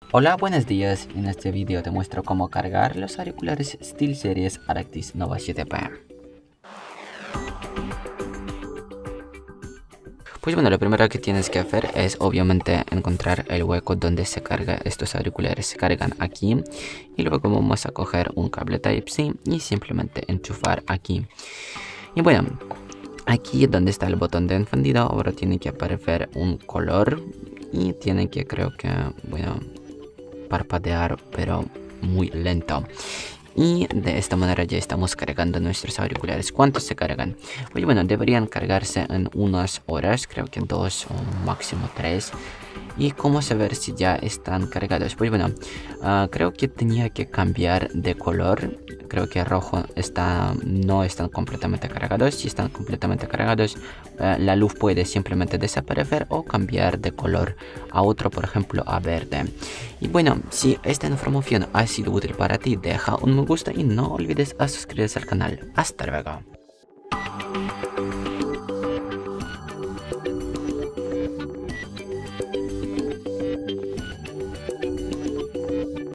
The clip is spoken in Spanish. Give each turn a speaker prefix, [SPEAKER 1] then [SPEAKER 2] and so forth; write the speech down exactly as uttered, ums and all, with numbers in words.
[SPEAKER 1] Hola, buenos días. En este vídeo te muestro cómo cargar los auriculares SteelSeries Arctis Nova siete P. Pues bueno, lo primero que tienes que hacer es obviamente encontrar el hueco donde se carga estos auriculares. Se cargan aquí y luego vamos a coger un cable Type-C y simplemente enchufar aquí. Y bueno, aquí donde está el botón de encendido ahora tiene que aparecer un color y tiene que, creo que, bueno, parpadear pero muy lento. Y de esta manera ya estamos cargando nuestros auriculares. ¿Cuántos se cargan? Pues bueno, deberían cargarse en unas horas, creo que dos o máximo tres. ¿Y cómo saber si ya están cargados? Pues bueno, uh, creo que tenía que cambiar de color. Creo que rojo está, no están completamente cargados. Si están completamente cargados, uh, la luz puede simplemente desaparecer o cambiar de color a otro, por ejemplo a verde. Y bueno, si esta información ha sido útil para ti, deja un me gusta y no olvides a suscribirse al canal. Hasta luego.